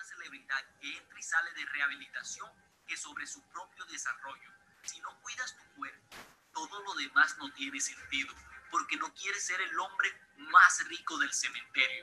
celebridad que entra y sale de rehabilitación que sobre su propio desarrollo. Si no cuidas tu cuerpo, todo lo demás no tiene sentido, porque no quieres ser el hombre más rico del cementerio.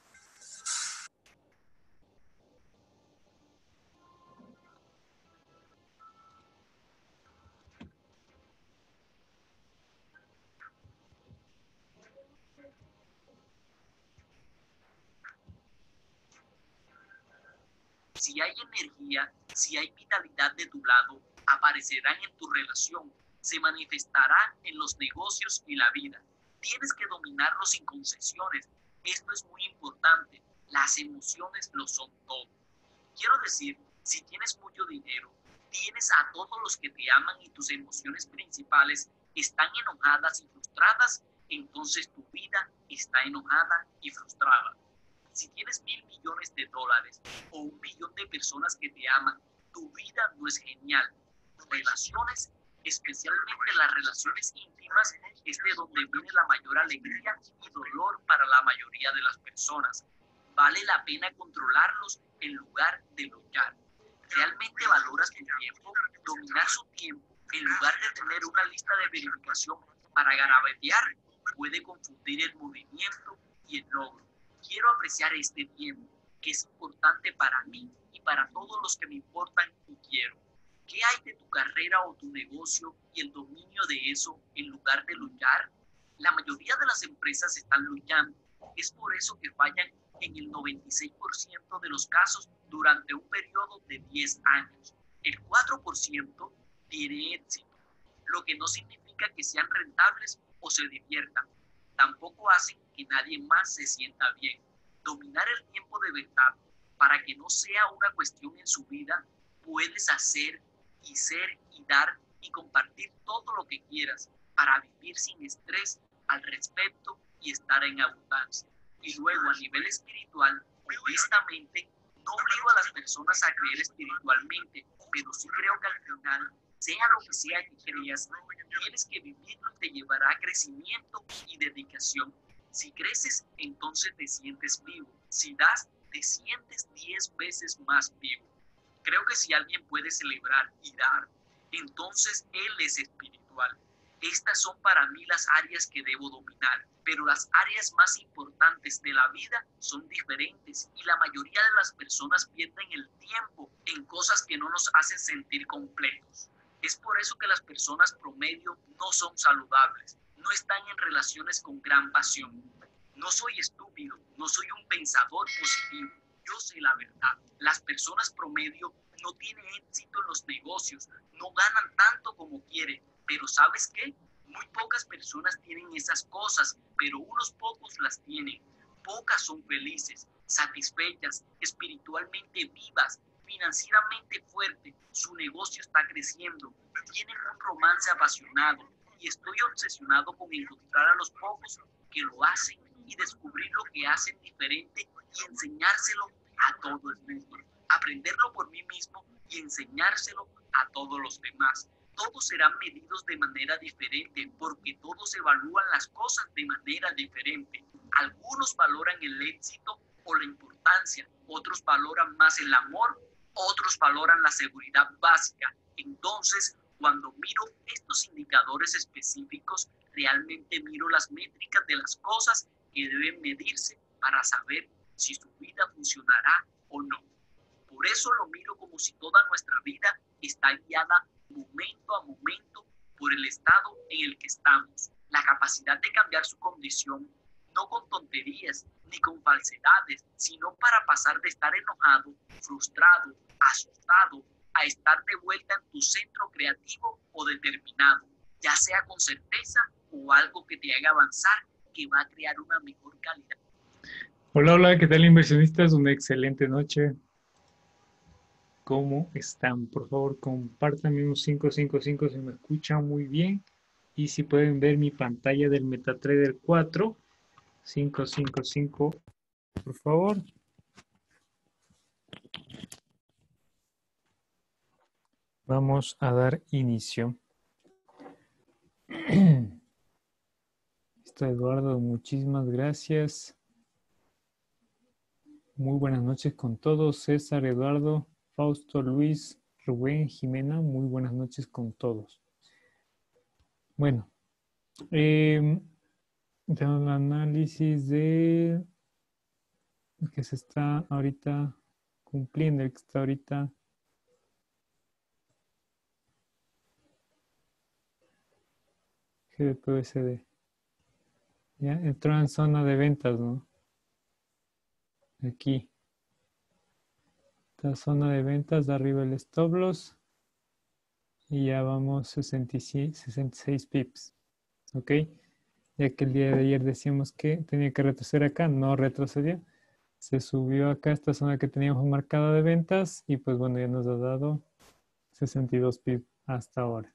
Si hay energía, si hay vitalidad de tu lado, aparecerán en tu relación, se manifestará en los negocios y la vida. Tienes que dominarlo sin concesiones. Esto es muy importante. Las emociones lo son todo. Quiero decir, si tienes mucho dinero, tienes a todos los que te aman y tus emociones principales están enojadas y frustradas, entonces tu vida está enojada y frustrada. Si tienes $1.000.000.000 o 1 billón de personas que te aman, tu vida no es genial. Relaciones, especialmente las relaciones íntimas, es de donde viene la mayor alegría y dolor para la mayoría de las personas. Vale la pena controlarlos en lugar de luchar. ¿Realmente valoras tu tiempo? Dominar su tiempo, en lugar de tener una lista de verificación para garabatear, puede confundir el movimiento y el logro. Quiero apreciar este tiempo, que es importante para mí y para todos los que me importan y quiero. ¿Qué hay de tu carrera o tu negocio y el dominio de eso en lugar de luchar? La mayoría de las empresas están luchando. Es por eso que fallan en el 96% de los casos durante un periodo de 10 años. El 4% tiene éxito, lo que no significa que sean rentables o se diviertan. Tampoco hacen que nadie más se sienta bien. Dominar el tiempo de verdad para que no sea una cuestión en su vida, puedes hacer y ser y dar y compartir todo lo que quieras para vivir sin estrés al respecto y estar en abundancia. Y luego a nivel espiritual, honestamente, no obligo a las personas a creer espiritualmente, pero sí creo que al final, sea lo que sea que creas, tienes que vivirlo y te llevará a crecimiento y dedicación. Si creces, entonces te sientes vivo. Si das, te sientes 10 veces más vivo. Creo que si alguien puede celebrar y dar, entonces él es espiritual. Estas son para mí las áreas que debo dominar, pero las áreas más importantes de la vida son diferentes y la mayoría de las personas pierden el tiempo en cosas que no nos hacen sentir completos. Es por eso que las personas promedio no son saludables, no están en relaciones con gran pasión. No soy estúpido, no soy un pensador positivo. Yo sé la verdad. Las personas promedio no tienen éxito en los negocios, no ganan tanto como quieren, pero ¿sabes qué? Muy pocas personas tienen esas cosas, pero unos pocos las tienen. Pocas son felices, satisfechas, espiritualmente vivas, financieramente fuertes. Su negocio está creciendo, tienen un romance apasionado y estoy obsesionado con encontrar a los pocos que lo hacen y descubrir lo que hacen diferente y enseñárselo a todo el mundo. Aprenderlo por mí mismo y enseñárselo a todos los demás. Todos serán medidos de manera diferente porque todos evalúan las cosas de manera diferente. Algunos valoran el éxito o la importancia, otros valoran más el amor, otros valoran la seguridad básica. Entonces, cuando miro estos indicadores específicos, realmente miro las métricas de las cosas que deben medirse para saber si su vida funcionará o no. Por eso lo miro como si toda nuestra vida está guiada momento a momento por el estado en el que estamos. La capacidad de cambiar su condición, no con tonterías ni con falsedades, sino para pasar de estar enojado, frustrado, asustado, a estar de vuelta en tu centro creativo o determinado, ya sea con certeza o algo que te haga avanzar, que va a crear una mejor calidad. Hola, hola, ¿qué tal inversionistas? Una excelente noche. ¿Cómo están? Por favor, compártanme un 555 si me escuchan muy bien. Y si pueden ver mi pantalla del MetaTrader 4, 555, por favor. Vamos a dar inicio. Listo, Eduardo, muchísimas gracias. Muy buenas noches con todos. César, Eduardo, Fausto, Luis, Rubén, Jimena. Muy buenas noches con todos. Bueno, tenemos el análisis de que se está ahorita cumpliendo, el que está ahorita GBPUSD. Ya entró en zona de ventas, ¿no? Aquí. Esta zona de ventas, de arriba el stop loss. Y ya vamos 66 pips. ¿Ok? Ya que el día de ayer decíamos que tenía que retroceder acá, no retrocedió. Se subió acá esta zona que teníamos marcada de ventas y pues bueno, ya nos ha dado 62 pips hasta ahora.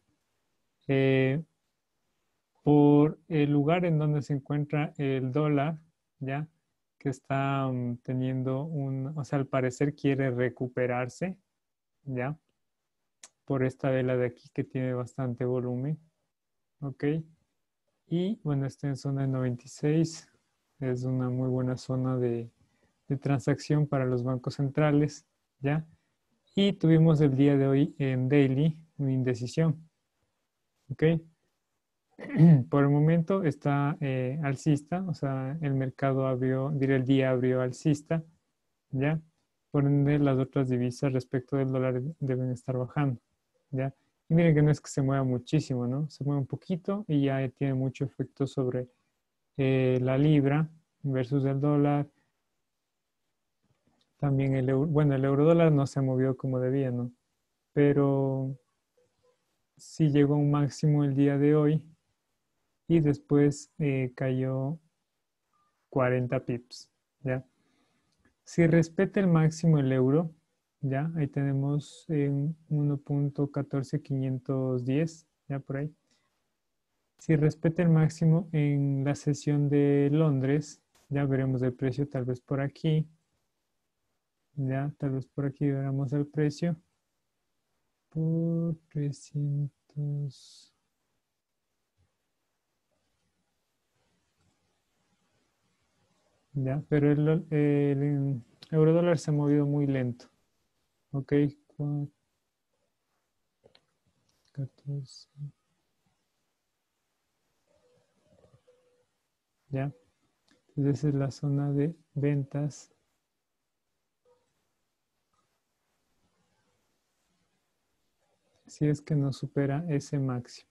Por el lugar en donde se encuentra el dólar, ya que está teniendo o sea, al parecer quiere recuperarse, ya, por esta vela de aquí que tiene bastante volumen, ok. Y bueno, está en zona de 96, es una muy buena zona de transacción para los bancos centrales, ya. Y tuvimos el día de hoy en daily una indecisión, ok. Por el momento está alcista, o sea, el mercado abrió, diré el día abrió alcista, ¿ya? Por ende, las otras divisas respecto del dólar deben estar bajando, ¿ya? Y miren que no es que se mueva muchísimo, ¿no? Se mueve un poquito y ya tiene mucho efecto sobre la libra versus el dólar. También el euro, bueno, el euro dólar no se movió como debía, ¿no? Pero sí llegó a un máximo el día de hoy y después cayó 40 pips, ¿ya? Si respeta el máximo el euro, ¿ya? Ahí tenemos en 1.14510, ¿ya? Por ahí. Si respeta el máximo en la sesión de Londres, ya veremos el precio tal vez por aquí, ¿ya? Tal vez por aquí veremos el precio por 300... Ya, pero el euro dólar se ha movido muy lento. Ok, 14. Ya, entonces esa es la zona de ventas. Si es que no supera ese máximo.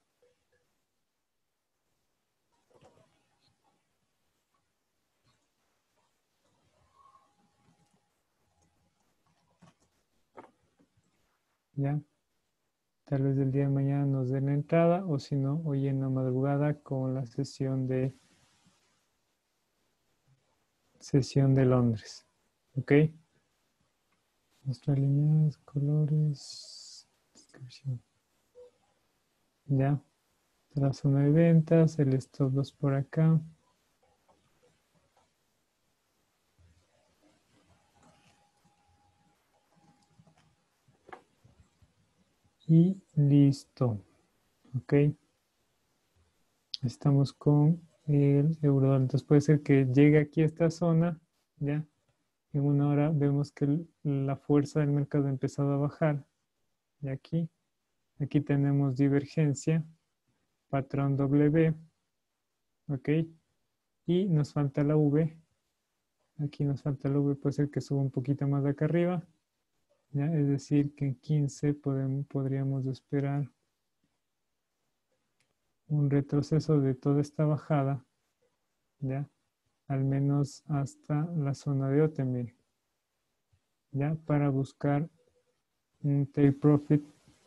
Ya, tal vez el día de mañana nos den la entrada o si no, hoy en la madrugada con la sesión de Londres. Ok, nuestras líneas, colores, descripción. Ya, la zona de ventas, el stop loss por acá. Y listo. Ok. Estamos con el euro. Entonces puede ser que llegue aquí a esta zona. Ya. En una hora vemos que la fuerza del mercado ha empezado a bajar. Y aquí tenemos divergencia. Patrón W. Ok. Y nos falta la V. Aquí nos falta la V. Puede ser que suba un poquito más de acá arriba. ¿Ya? Es decir, que en 15 podríamos esperar un retroceso de toda esta bajada, ¿ya? Al menos hasta la zona de OTM, ¿ya? Para buscar un take profit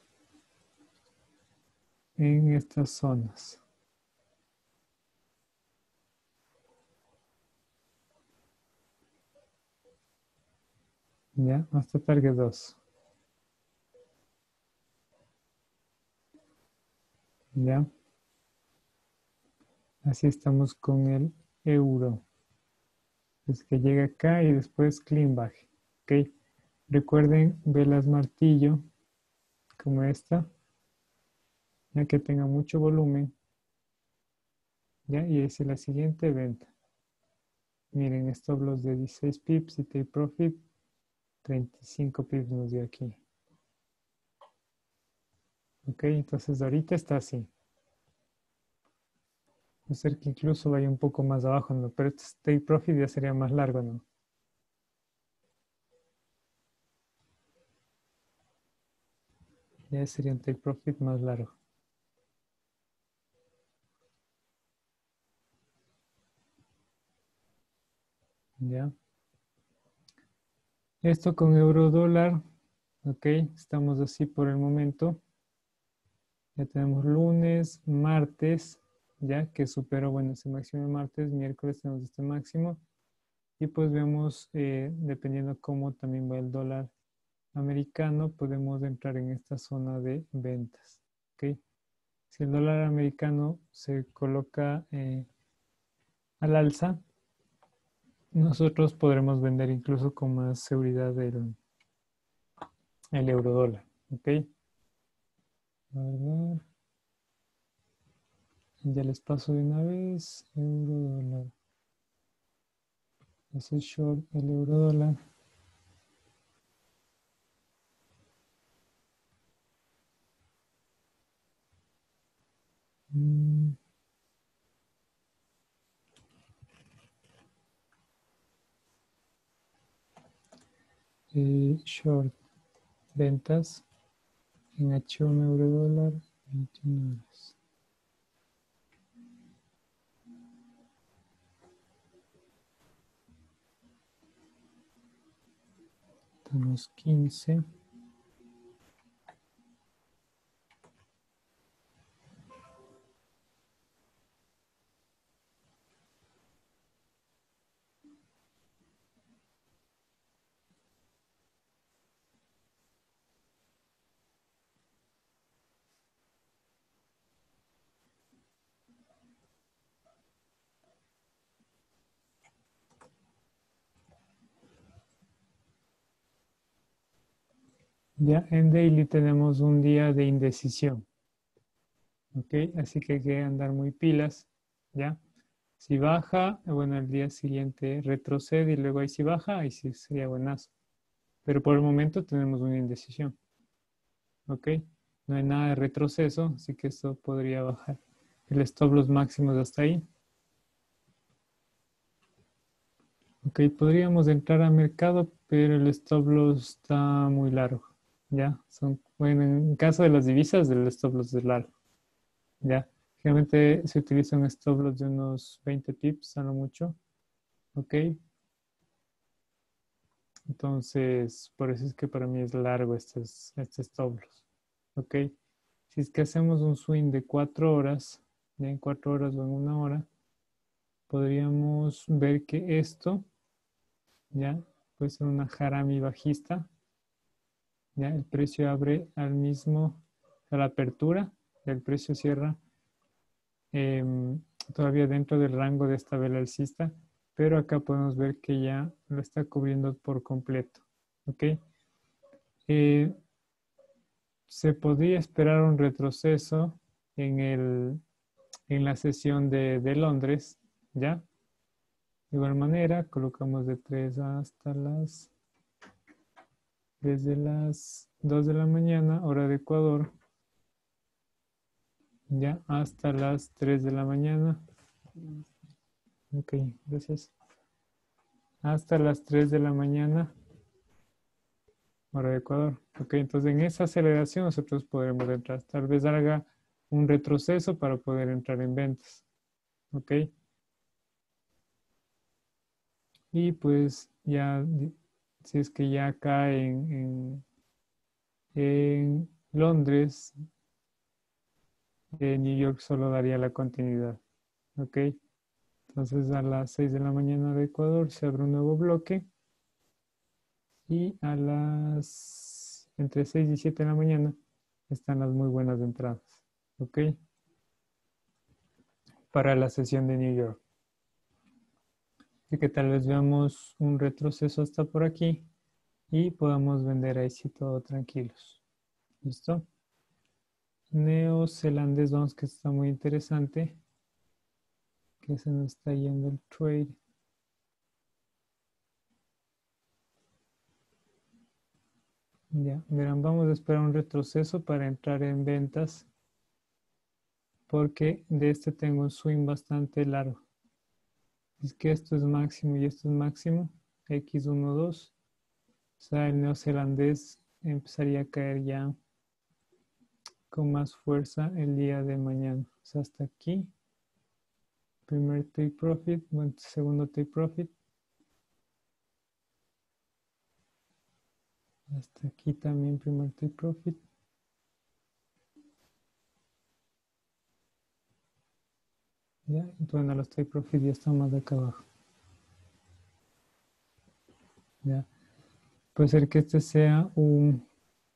en estas zonas. ¿Ya? Hasta target 2. ¿Ya? Así estamos con el euro. Es que llega acá y después clean back. ¿Ok? Recuerden velas martillo como esta, ya que tenga mucho volumen. ¿Ya? Y es la siguiente venta. Miren, stop loss de 16 pips y take profit 35 pips nos dio aquí. Ok, entonces ahorita está así. Puede ser que incluso vaya un poco más abajo, ¿no? Pero este take profit ya sería más largo, ¿no? Ya sería un take profit más largo. Ya. Esto con euro dólar. Ok, estamos así por el momento. Ya tenemos lunes, martes, ya que superó, bueno, ese máximo de martes, miércoles tenemos este máximo. Y pues vemos, dependiendo cómo también va el dólar americano, podemos entrar en esta zona de ventas. ¿Ok? Si el dólar americano se coloca al alza, nosotros podremos vender incluso con más seguridad el euro dólar. ¿Ok? A ver, ya les paso de una vez. Euro dólar. Ese short, el euro dólar. Short, ventas en H1 euro dólar, 21 horas. Estamos 15. Ya en daily tenemos un día de indecisión. ¿Ok? Así que hay que andar muy pilas. ¿Ya? Si baja, bueno, el día siguiente retrocede y luego ahí si baja, ahí sí sería buenazo. Pero por el momento tenemos una indecisión. ¿Ok? No hay nada de retroceso, así que esto podría bajar. El stop loss máximos hasta ahí. Ok, podríamos entrar al mercado, pero el stop loss está muy largo. ¿Ya? Bueno, en caso de las divisas, el stop loss es largo. ¿Ya? Generalmente se utiliza un stop loss de unos 20 pips, a lo mucho. ¿Ok? Entonces, por eso es que para mí es largo este stop loss. ¿Ok? Si es que hacemos un swing de 4 horas, ya en 4 horas o en una hora, podríamos ver que esto, ya, puede ser una harami bajista. Ya el precio abre al mismo, a la apertura, el precio cierra todavía dentro del rango de esta vela alcista, pero acá podemos ver que ya lo está cubriendo por completo. ¿Ok? Eh, se podría esperar un retroceso en la sesión de Londres, ¿ya? De igual manera, colocamos de 3 hasta desde las 2 de la mañana, hora de Ecuador, ya hasta las 3 de la mañana. Ok, gracias. Hasta las 3 de la mañana, hora de Ecuador. Ok, entonces en esa aceleración nosotros podremos entrar. Tal vez haga un retroceso para poder entrar en ventas. Ok. Y pues ya, si es que ya cae en Londres, New York solo daría la continuidad. Ok. Entonces a las 6 de la mañana de Ecuador se abre un nuevo bloque y a las entre 6 y 7 de la mañana están las muy buenas entradas. Ok. Para la sesión de New York. Así que tal vez veamos un retroceso hasta por aquí y podamos vender ahí sí todo tranquilos. ¿Listo? Neozelandés, vamos que está muy interesante. Que se nos está yendo el trade. Ya, verán, vamos a esperar un retroceso para entrar en ventas porque de este tengo un swing bastante largo. Es que esto es máximo y esto es máximo, X12. O sea, el neozelandés empezaría a caer ya con más fuerza el día de mañana. O sea, hasta aquí, primer take profit, bueno, segundo take profit. Hasta aquí también primer take profit. Ya, bueno, los take profit ya están más de acá abajo. Ya, puede ser que este sea un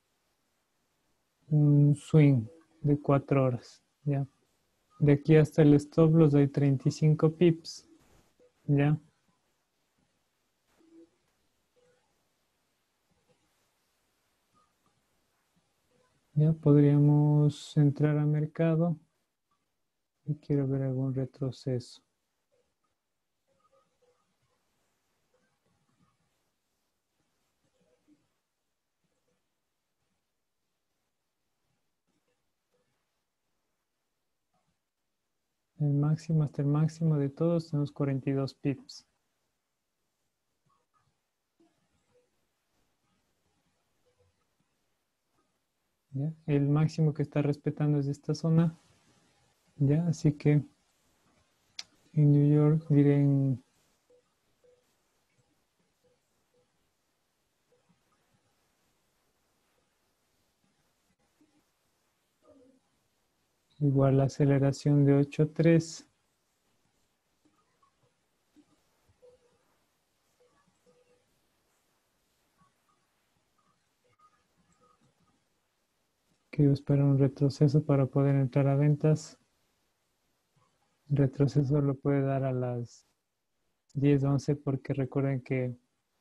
swing de 4 horas. Ya, de aquí hasta el stop los doy 35 pips. Ya. Ya podríamos entrar a mercado y quiero ver algún retroceso. El máximo hasta el máximo de todos tenemos 42 pips. ¿Ya? El máximo que está respetando es esta zona. ¿Ya? Así que en New York diré igual la aceleración de 8.3. Quiero esperar un retroceso para poder entrar a ventas. El retroceso lo puede dar a las 10:11 porque recuerden que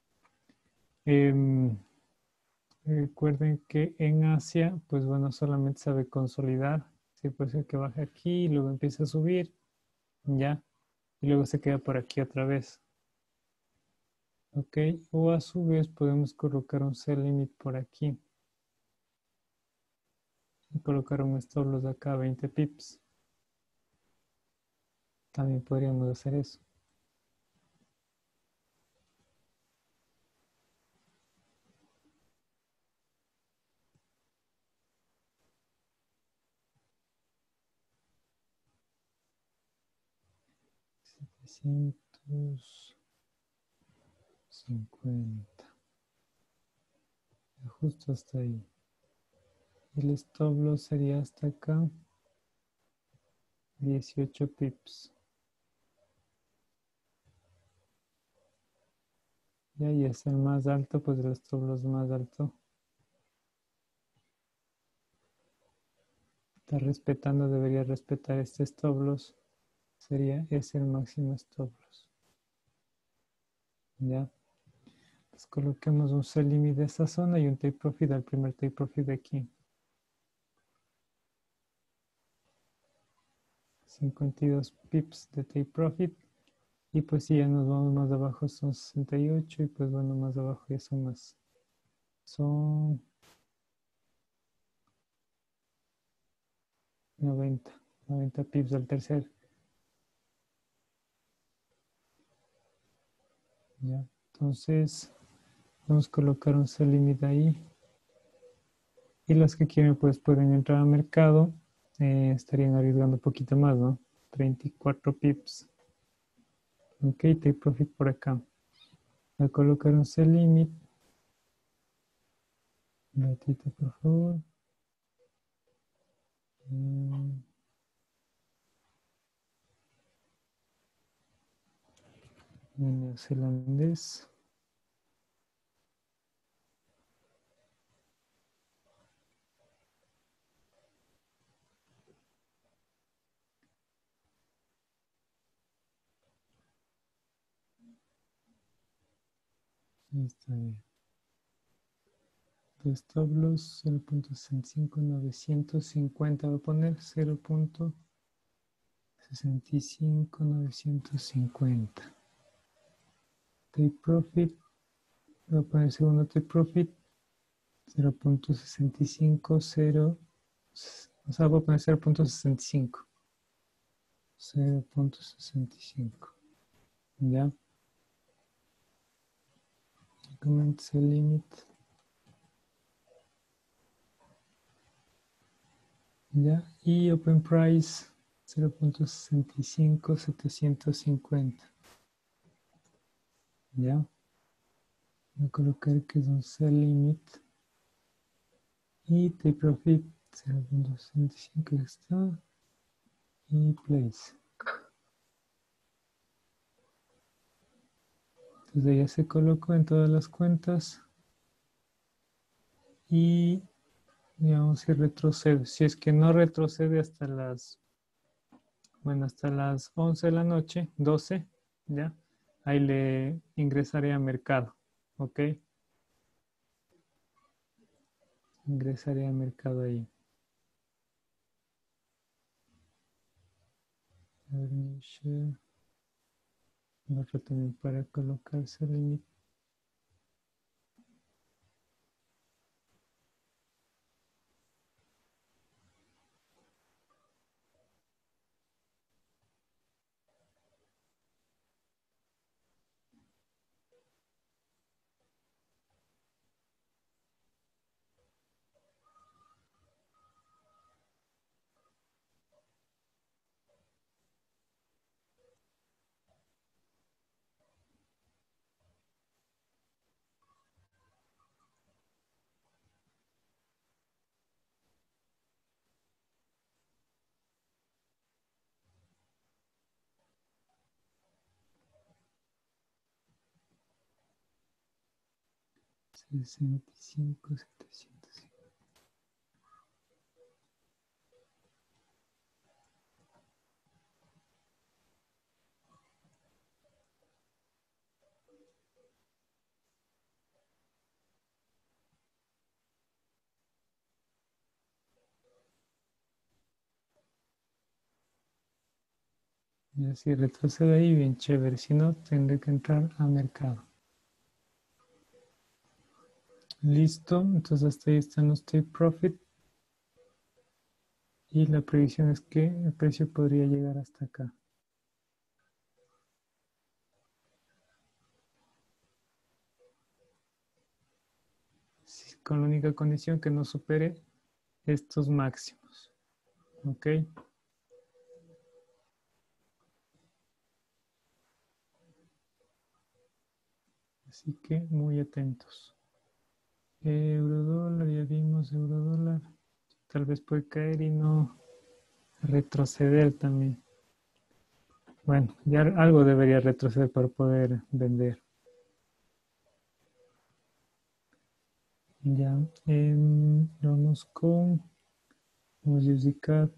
recuerden que en Asia, pues bueno, solamente sabe consolidar. Sí, puede ser que baje aquí y luego empiece a subir, ya, y luego se queda por aquí otra vez. Ok, o a su vez podemos colocar un sell limit por aquí. Y colocar un stop loss de acá, 20 pips. También podríamos hacer eso. $750. Justo hasta ahí. El stop loss sería hasta acá. 18 pips. Ya, y es el más alto, pues el stop loss más alto. Está respetando, debería respetar este stop loss. Sería ese el máximo stop loss. Ya. Pues coloquemos un sell limit de esta zona y un take profit al primer take profit de aquí. 52 pips de take profit. Y pues si ya nos vamos más abajo son 68 y pues bueno, más abajo ya son más. Son 90 pips al tercer. Ya. Entonces vamos a colocar un sell limit ahí. Y los que quieren pues pueden entrar al mercado. Estarían arriesgando un poquito más, ¿no? 34 pips. Ok, take profit por acá. Voy a colocar un sell limit. Un ratito, por favor. Neozelandés. Está bien. De stop loss 0.65950. Voy a poner 0.65950. Take profit. Voy a poner segundo take profit. 0.65, 0, o sea, voy a poner 0.65. 0.65. ¿Ya? Comment el límite. ¿Ya? Y open price 0.65, 750. ¿Ya? Voy a colocar que es un sell limit. Y take profit 0.65, ya está. Y place. Entonces ya se colocó en todas las cuentas. Y digamos si retrocede. Si es que no retrocede hasta las, bueno, hasta las 11 de la noche, 12, ¿ya? Ahí le ingresaré a mercado, ¿ok? Ingresaré a mercado ahí. Otro también para colocarse el límite. $65, 700. Y así retrocede ahí, bien chévere. Si no, tendré que entrar a mercado. Listo, entonces hasta ahí están los take profit. Y la previsión es que el precio podría llegar hasta acá. Con la única condición que no supere estos máximos. ¿Ok? Así que muy atentos. Euro dólar, ya vimos euro dólar. Tal vez puede caer y no retroceder también. Bueno, ya algo debería retroceder para poder vender. Ya, vamos con USDCAD.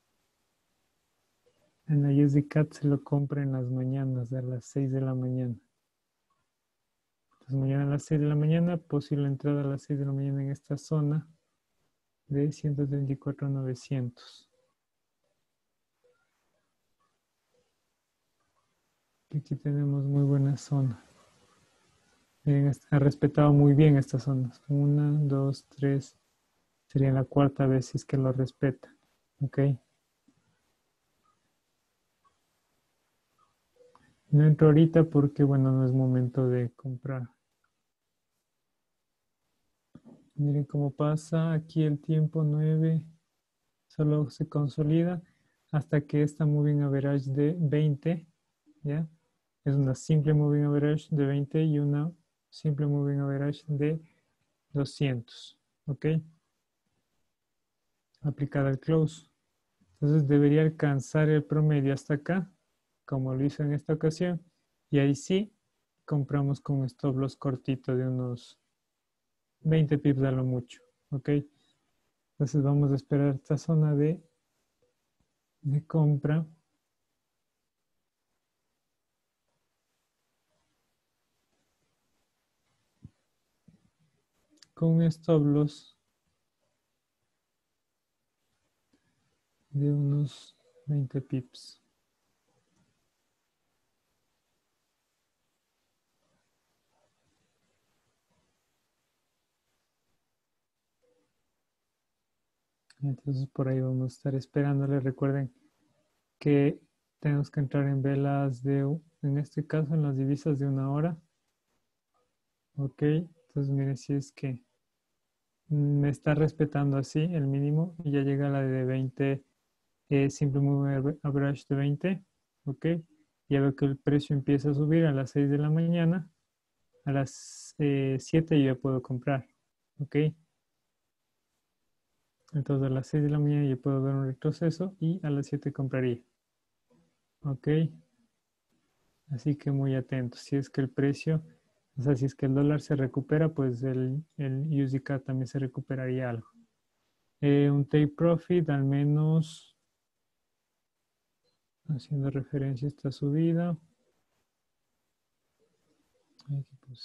En la USDCAD se lo compra en las mañanas, a las 6 de la mañana. Entonces mañana a las 6 de la mañana, posible entrada a las 6 de la mañana en esta zona de 134.900. Aquí tenemos muy buena zona. Miren, ha respetado muy bien estas zonas. 1, 2, 3. Sería la cuarta vez si es que lo respeta. ¿Ok? No entro ahorita porque, bueno, no es momento de comprar. Miren cómo pasa aquí el tiempo 9. Solo se consolida hasta que esta moving average de 20, ¿ya? Es una simple moving average de 20 y una simple moving average de 200, ¿ok? Aplicada al close. Entonces debería alcanzar el promedio hasta acá, como lo hizo en esta ocasión, y ahí sí compramos con un stop loss cortito de unos 20 pips a lo mucho, ¿ok? Entonces vamos a esperar esta zona de compra. Con un stop loss de unos 20 pips. Entonces por ahí vamos a estar esperándole. Recuerden que tenemos que entrar en velas en este caso, en las divisas de 1 hora. Ok, entonces miren, si es que me está respetando así el mínimo y ya llega la de 20, simple moving average de 20. Ok, ya veo que el precio empieza a subir a las 6 de la mañana. A las 7 yo ya puedo comprar. Ok, entonces a las 6 de la mañana yo puedo ver un retroceso y a las 7 compraría. Ok, así que muy atentos. Si es que el precio, o sea, si es que el dólar se recupera, pues el USDK también se recuperaría algo. Un take profit, al menos haciendo referencia a esta subida. Aquí puse.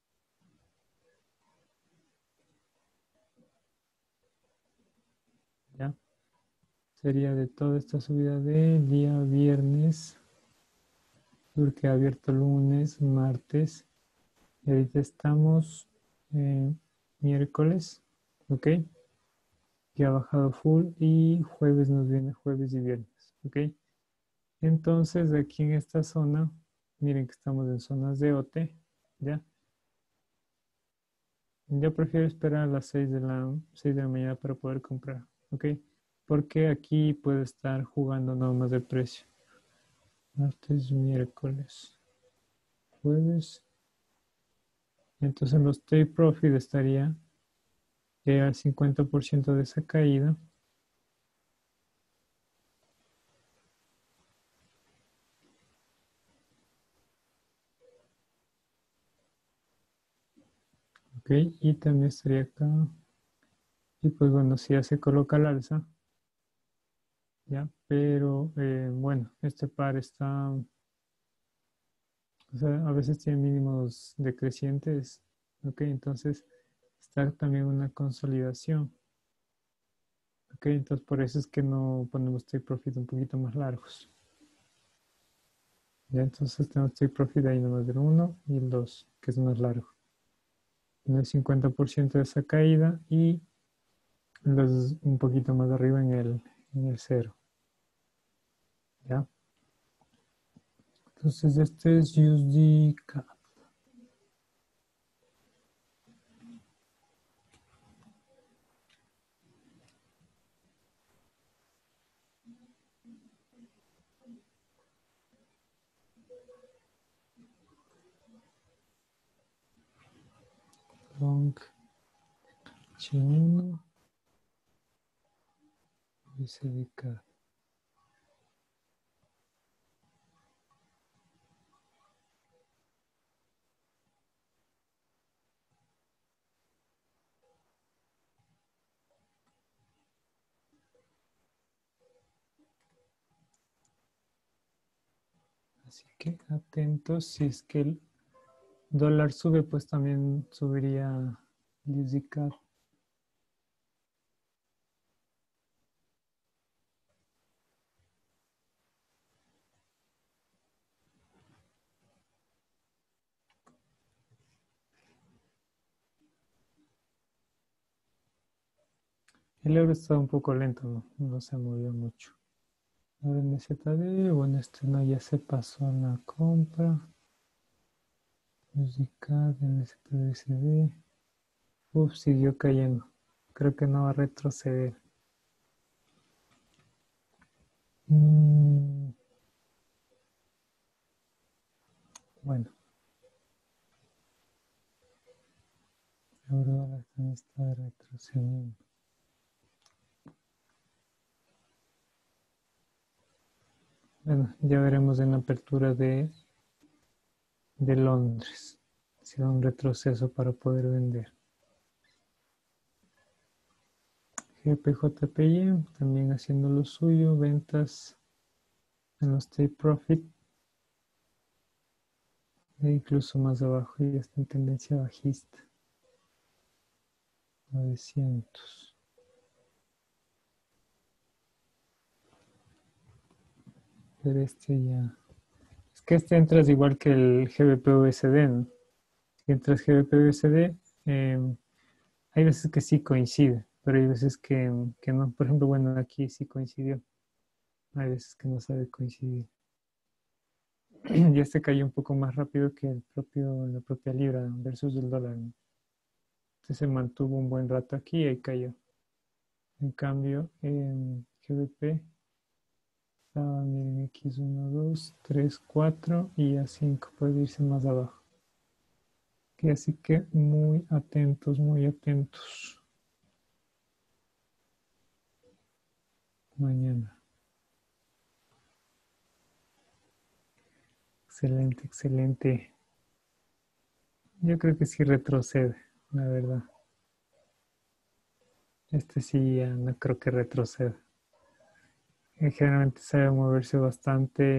Ya. Sería de toda esta subida del día viernes, porque ha abierto lunes, martes, y ahorita estamos miércoles, ok, que ha bajado full y jueves nos viene jueves y viernes, ok. Entonces aquí en esta zona, miren que estamos en zonas de OT, ya. Yo prefiero esperar a las 6 de la mañana para poder comprar, ok, porque aquí puedo estar jugando normas de precio. Martes, miércoles, jueves. Entonces los take profit estaría al 50% de esa caída. Ok, y también estaría acá. Y pues bueno, si ya se coloca al alza, ya, pero bueno, este par está, o sea, a veces tiene mínimos decrecientes, ok, entonces está también una consolidación, ok, entonces por eso es que no ponemos take profit un poquito más largos. Ya, entonces tenemos take profit ahí nomás del 1 y el 2, que es más largo. En el 50% de esa caída y un poquito más arriba en el 0. ¿Ya? Entonces este es USD CAD. Long H1 USD CAD. Así que atentos, si es que el dólar sube, pues también subiría USD CAD. El euro está un poco lento, no se movió mucho. Ahora en ZD, bueno, este no, ya se pasó en la compra. USD CAD, NZD. Uf, siguió cayendo. Creo que no va a retroceder. Bueno, euro también está retrocediendo. Bueno, ya veremos en la apertura de Londres. Será un retroceso para poder vender. GPJPY también haciendo lo suyo, ventas en los take profit. E incluso más abajo ya está en tendencia bajista. 900. Pero este ya. Es que este entras igual que el GBP-USD, ¿no? Si entras GBP-USD, hay veces que sí coincide, pero hay veces que no. Por ejemplo, bueno, aquí sí coincidió. Hay veces que no sabe coincidir. Y este cayó un poco más rápido que la propia libra versus el dólar, ¿no? Este se mantuvo un buen rato aquí y ahí cayó. En cambio, en GBP estaba, miren, X1, 2, 3, 4 y a 5 puede irse más abajo. Okay, así que muy atentos, muy atentos. Mañana. Excelente, excelente. Yo creo que sí retrocede, la verdad. Este sí ya no creo que retroceda. Generalmente sabe moverse bastante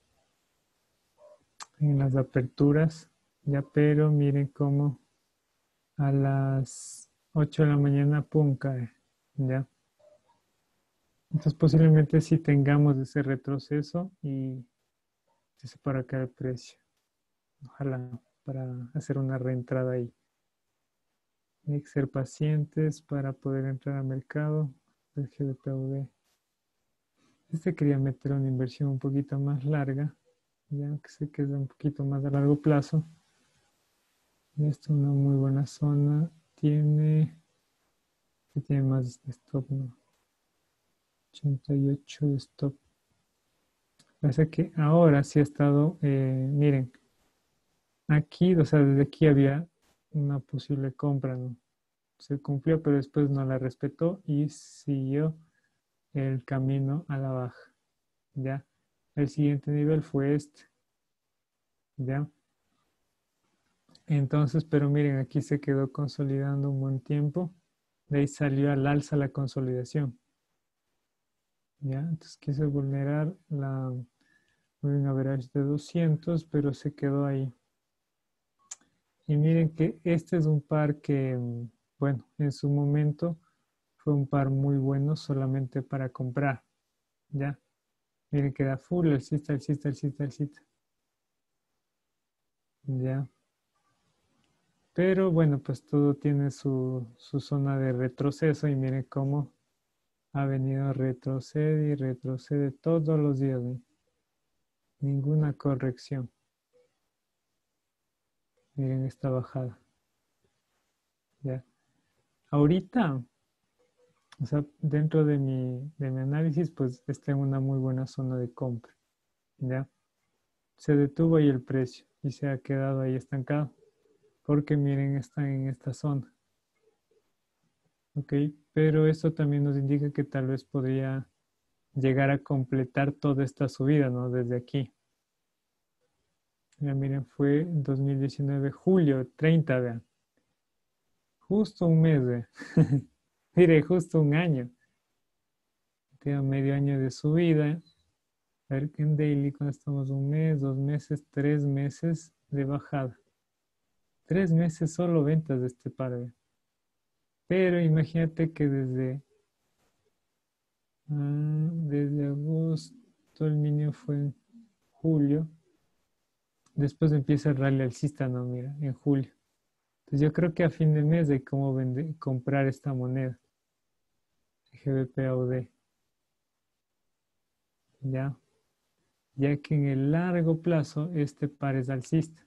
en las aperturas, ya, pero miren cómo a las 8 de la mañana, pum, cae, ya. Entonces posiblemente sí tengamos ese retroceso y se separa acá el precio. Ojalá para hacer una reentrada ahí. Hay que ser pacientes para poder entrar al mercado del GBPUD. Este quería meter una inversión un poquito más larga, ya que sé que es un poquito más a largo plazo. Y esta es una muy buena zona. Que tiene más de stop, ¿no? 88 de stop. Parece que ahora sí ha estado, miren, aquí, o sea, desde aquí había una posible compra, ¿no? Se cumplió, pero después no la respetó y siguió el camino a la baja, ¿ya? El siguiente nivel fue este, ¿ya? Entonces, pero miren, aquí se quedó consolidando un buen tiempo. De ahí salió al alza la consolidación, ¿ya? Entonces quise vulnerar la moving average de 200, pero se quedó ahí. Y miren que este es un par que, bueno, en su momento fue un par muy bueno solamente para comprar, ¿ya? Miren que da full, alcista, alcista, alcista, alcista. Ya. Pero bueno, pues todo tiene su zona de retroceso y miren cómo ha venido retrocede y retrocede todos los días, ¿eh? Ninguna corrección. Miren esta bajada. Ya. Ahorita, o sea, dentro de mi análisis, pues está en una muy buena zona de compra. Ya. Se detuvo ahí el precio y se ha quedado ahí estancado. Porque miren, está en esta zona. Ok, pero esto también nos indica que tal vez podría llegar a completar toda esta subida, ¿no? Desde aquí. Ya miren, fue 2019, julio 30, vean. Justo un mes, vean. Mire, justo un año. Tengo medio año de subida. A ver que en daily, cuando estamos un mes, 2 meses, 3 meses de bajada. 3 meses solo ventas de este par, vean. Pero imagínate que desde agosto el mínimo fue en julio. Después empieza el rally alcista, no, mira, en julio. Entonces yo creo que a fin de mes hay como comprar esta moneda, GBPAUD, ¿ya? Ya que en el largo plazo este par es alcista.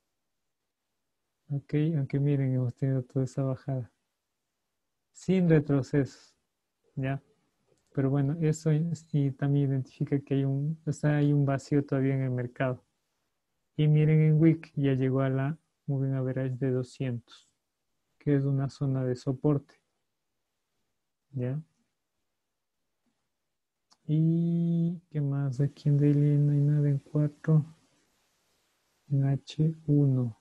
Ok, aunque miren, hemos tenido toda esa bajada. Sin retrocesos, ¿ya? Pero bueno, eso y también identifica que hay un vacío todavía en el mercado. Y miren en Wick ya llegó a la Moving Average de 200, que es una zona de soporte, ¿ya? Y qué más, aquí en Daily no hay nada en 4, en H1.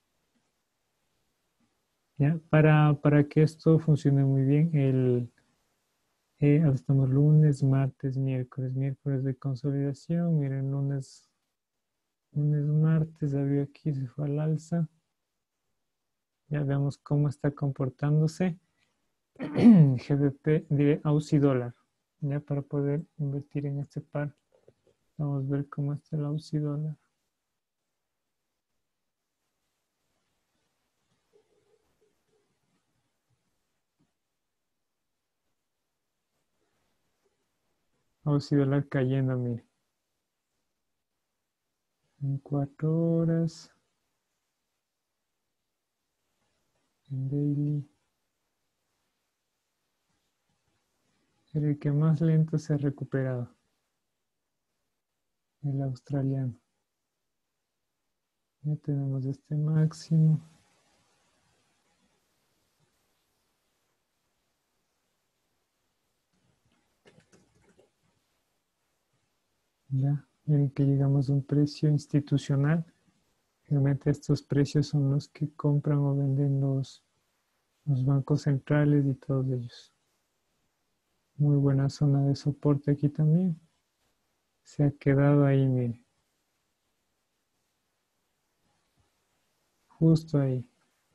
¿Ya? Para que esto funcione muy bien, ahora estamos lunes, martes, miércoles de consolidación. Miren, lunes, martes, había aquí, se fue al alza. Ya vemos cómo está comportándose GBP de Aussie dólar. Ya para poder invertir en este par, vamos a ver cómo está el Aussie dólar. Aussie dólar cayendo, mire. En 4 horas. En daily. El que más lento se ha recuperado. El australiano. Ya tenemos este máximo. Ya, miren que llegamos a un precio institucional. Realmente estos precios son los que compran o venden los bancos centrales y todos ellos. Muy buena zona de soporte aquí también. Se ha quedado ahí, miren. Justo ahí.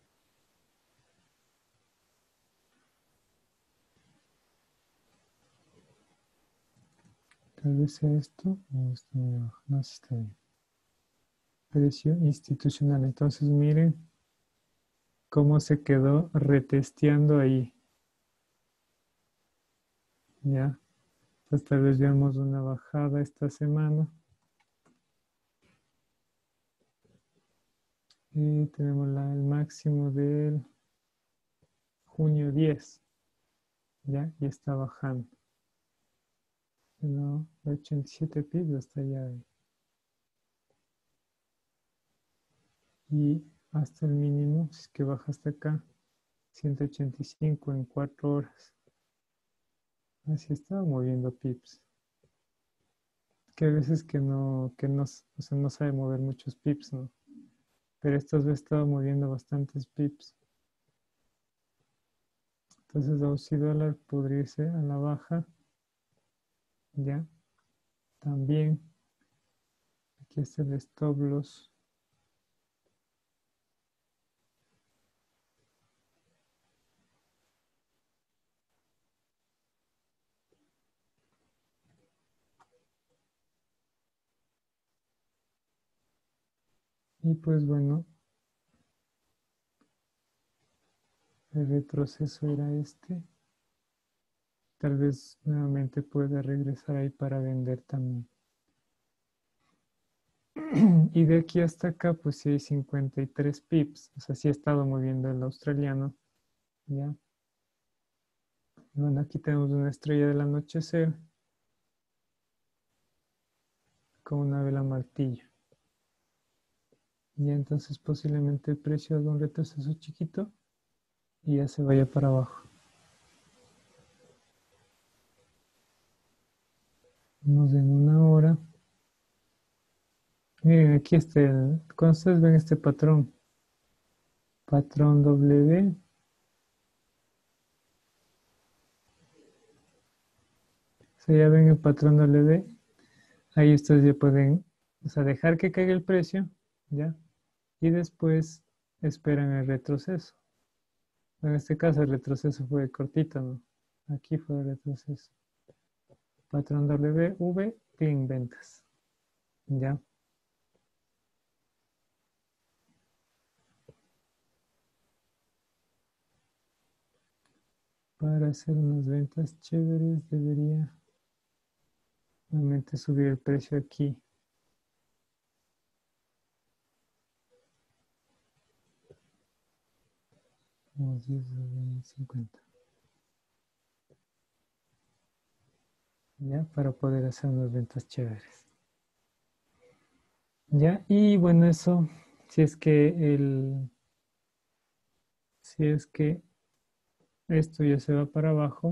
Tal vez sea esto o esto muy abajo. No sé si está bien. Precio institucional. Entonces miren cómo se quedó retesteando ahí. Ya. Entonces tal vez veamos una bajada esta semana. Y tenemos el máximo del junio 10. Ya, y está bajando. No, 87 pips hasta allá. Y hasta el mínimo, si es que baja hasta acá, 185 en 4 horas. Así estaba moviendo pips. Que a veces o sea, no sabe mover muchos pips, ¿no? Pero estas veces estaba moviendo bastantes pips. Entonces Aussie dólar podría irse a la baja. Ya, también. Aquí está el stop loss. Y pues bueno, el retroceso era este. Tal vez nuevamente pueda regresar ahí para vender también. Y de aquí hasta acá, pues sí hay 53 pips. O sea, sí ha estado moviendo el australiano. ¿Ya? Bueno, aquí tenemos una estrella del anochecer con una vela martillo. Y entonces posiblemente el precio haga un retroceso chiquito y ya se vaya para abajo. Vamos en una hora. Miren, aquí está cuando ustedes ven este patrón W, o sea, ya ven el patrón W, ahí ustedes ya pueden, o sea, dejar que caiga el precio, ¿ya? Y después esperan el retroceso. En este caso el retroceso fue cortito, ¿no? Aquí fue el retroceso. Patrón W, V, pin ventas, ¿ya? Para hacer unas ventas chéveres debería nuevamente subir el precio aquí. Unos 10, 50. ¿Ya? Para poder hacer unas ventas chéveres. ¿Ya? Y bueno, eso, si es que esto ya se va para abajo,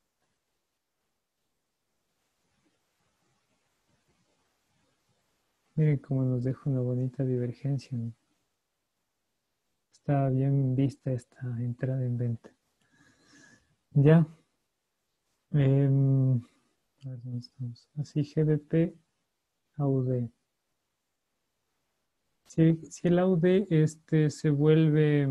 miren cómo nos deja una bonita divergencia, ¿no? Está bien vista esta entrada en venta. Ya. A ver, ¿dónde estamos? Así, GBP, AUD. Si el AUD se vuelve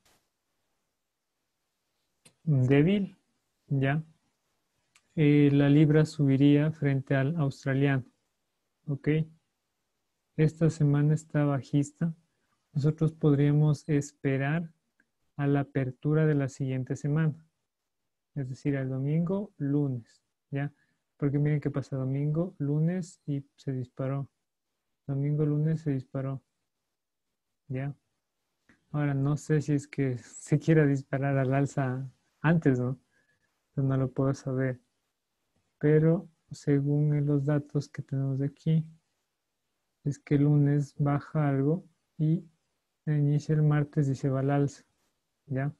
débil, ya, la libra subiría frente al australiano. ¿Ok? Esta semana está bajista. Nosotros podríamos esperar a la apertura de la siguiente semana. Es decir, al domingo, lunes, ¿ya? Porque miren qué pasa domingo, lunes y se disparó. Domingo, lunes se disparó. ¿Ya? Ahora no sé si es que se quiera disparar al alza antes, ¿no? Pues no lo puedo saber. Pero según los datos que tenemos de aquí, es que el lunes baja algo y inicia el martes y se va al alza. ¿Ya?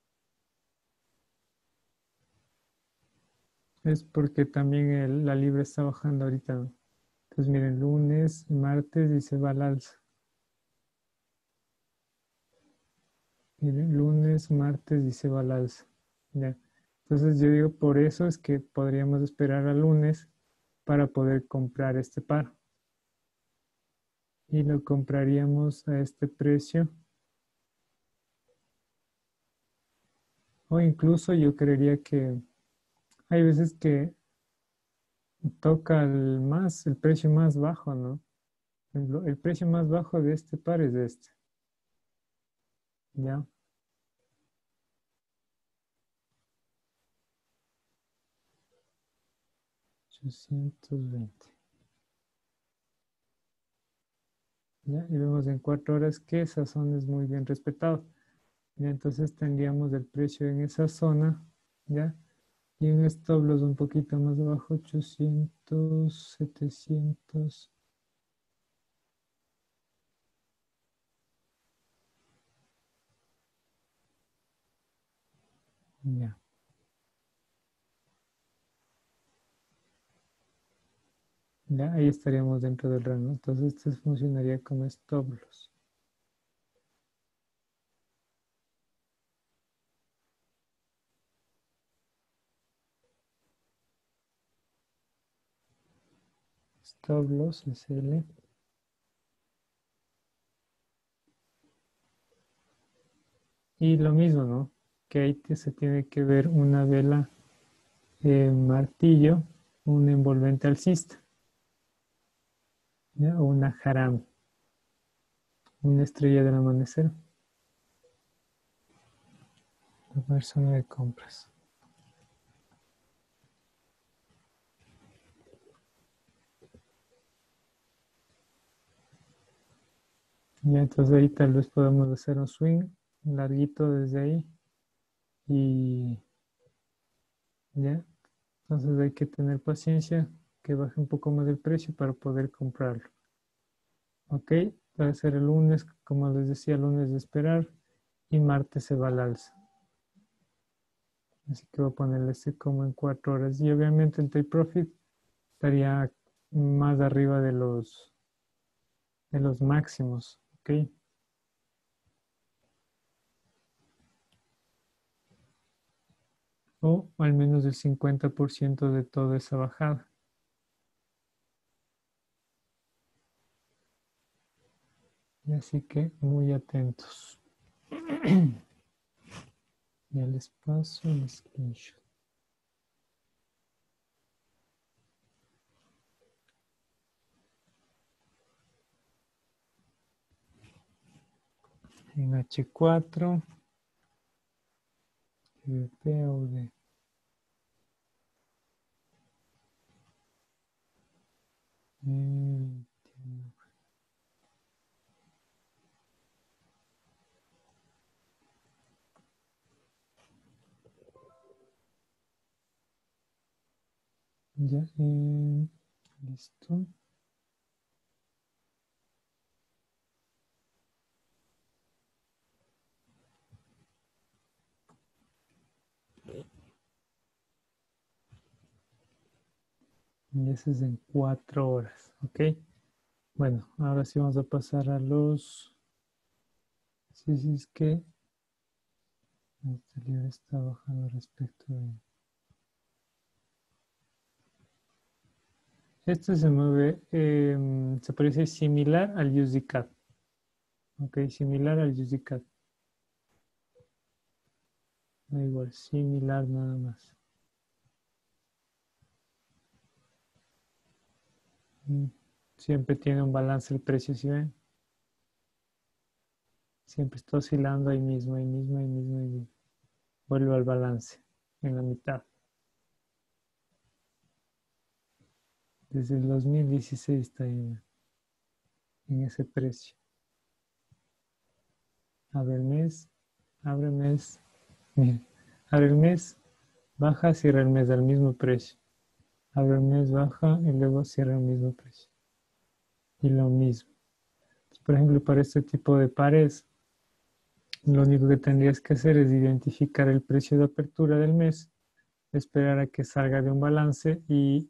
Es porque también la libra está bajando ahorita, ¿no? Entonces miren, lunes, martes y se va al alza. Miren, lunes, martes y se va al alza. ¿Ya? Entonces yo digo, por eso es que podríamos esperar al lunes para poder comprar este par. Y lo compraríamos a este precio. O incluso yo creería que hay veces que toca el precio más bajo, ¿no? Por ejemplo, el precio más bajo de este par es este. ¿Ya? 820. ¿Ya? Y vemos en 4 horas que esa zona es muy bien respetada. ¿Ya? Entonces tendríamos el precio en esa zona, ¿ya? Y un stop loss un poquito más abajo, 800, 700. Ya. Ya, ahí estaríamos dentro del rango. Entonces, este funcionaría como stop loss. Stop loss SL. Y lo mismo, ¿no? Que ahí se tiene que ver una vela martillo, un envolvente alcista, ¿ya? O una haram, una estrella del amanecer. La persona de compras. Ya, entonces ahí tal vez podamos hacer un swing larguito desde ahí. Y ya, entonces hay que tener paciencia, que baje un poco más el precio para poder comprarlo. Ok, va a ser el lunes, como les decía, lunes de esperar y martes se va al alza. Así que voy a ponerle este como en 4 horas. Y obviamente el take profit estaría más arriba de los máximos. Ok, o al menos el 50% de toda esa bajada. Y así que muy atentos. Ya les paso el screenshot. En H4, GBP, AUD. Ya, listo. Y ese es en 4 horas, ¿ok? Bueno, ahora sí vamos a pasar a los... Sí, sí, es que este libro está bajando respecto de... Este se mueve, se parece similar al USDCAD, ¿ok? Similar al USDCAD. Da igual, similar nada más. Siempre tiene un balance el precio, ¿sí ven? Siempre está oscilando ahí mismo, ahí mismo, ahí mismo, ahí mismo. Vuelve al balance en la mitad. Desde el 2016 está en ese precio. Abre el mes, abre el mes, mira, abre el mes, baja, cierra el mes al mismo precio. Abre el mes, baja y luego cierra el mismo precio. Y lo mismo. Por ejemplo, para este tipo de pares, lo único que tendrías que hacer es identificar el precio de apertura del mes, esperar a que salga de un balance y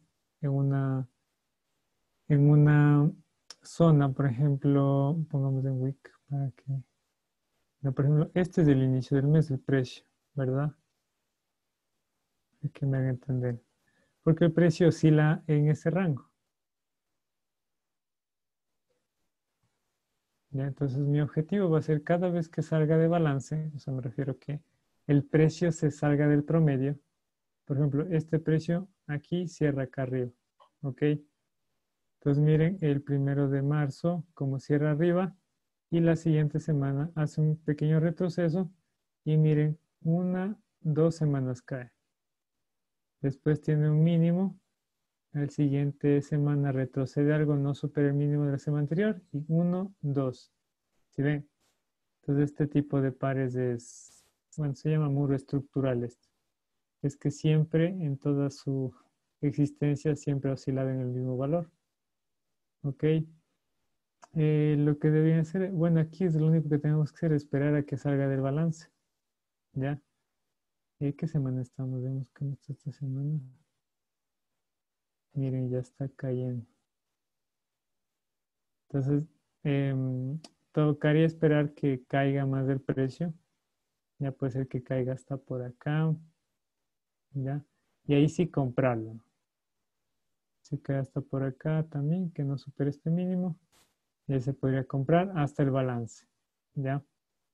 en una zona, por ejemplo, pongamos en Wick para que, no, por ejemplo, este es el inicio del mes, el precio, ¿verdad? Para que me haga entender. Porque el precio oscila en ese rango. ¿Ya? Entonces mi objetivo va a ser cada vez que salga de balance, o sea, me refiero que el precio se salga del promedio. Por ejemplo, este precio aquí cierra acá arriba, ¿ok? Entonces miren, el 1 de marzo, como cierra arriba, y la siguiente semana hace un pequeño retroceso, y miren, 2 semanas cae. Después tiene un mínimo, la siguiente semana retrocede algo, no supera el mínimo de la semana anterior, y 1, 2. ¿Sí ven? Entonces este tipo de pares es, bueno, se llama muro estructural esto. Es que siempre, en toda su existencia, siempre ha oscilado en el mismo valor. ¿Ok? Lo que debería hacer, bueno, aquí es lo único que tenemos que hacer, esperar a que salga del balance. ¿Ya? ¿Qué semana estamos? Vemos cómo está esta semana. Miren, ya está cayendo. Entonces, tocaría esperar que caiga más el precio. Ya puede ser que caiga hasta por acá. ¿Ya? Y ahí sí comprarlo. Si cae hasta por acá también, que no supere este mínimo. Y ahí se podría comprar hasta el balance. ¿Ya?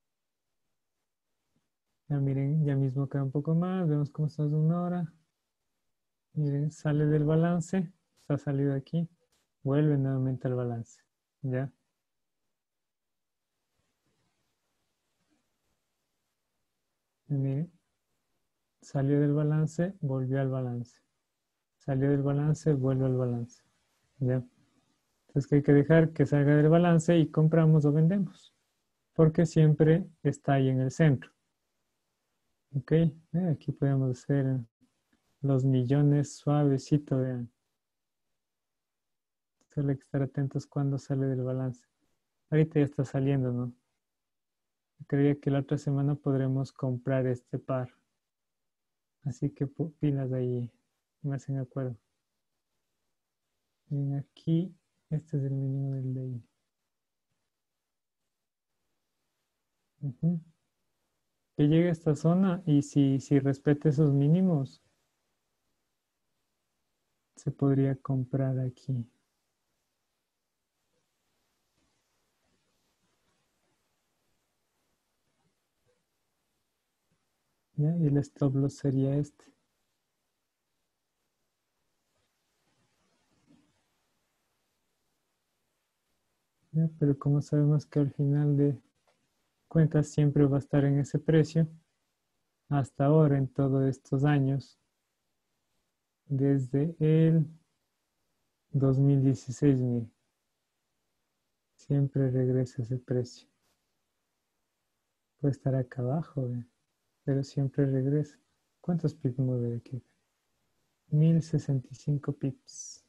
Ya miren, ya mismo queda un poco más. Vemos cómo está de 1 hora. Miren, sale del balance. Está salido aquí. Vuelve nuevamente al balance. ¿Ya? Y miren, salió del balance, volvió al balance. Salió del balance, vuelve al balance. ¿Ya? Entonces que hay que dejar que salga del balance y compramos o vendemos. Porque siempre está ahí en el centro. ¿Ok? Aquí podemos hacer los millones suavecito, vean. Solo hay que estar atentos cuando sale del balance. Ahorita ya está saliendo, ¿no? Creía que la otra semana podremos comprar este par. Así que pilas ahí, me hacen acuerdo. Miren aquí, este es el mínimo del daily. Que llegue a esta zona y si respeta esos mínimos, se podría comprar aquí. ¿Ya? Y el stop loss sería este. ¿Ya? Pero como sabemos que al final de cuentas siempre va a estar en ese precio, hasta ahora en todos estos años, desde el 2016, mire, siempre regresa ese precio. Puede estar acá abajo, pero siempre regresa. ¿Cuántos pips mueve de aquí? 1065 pips.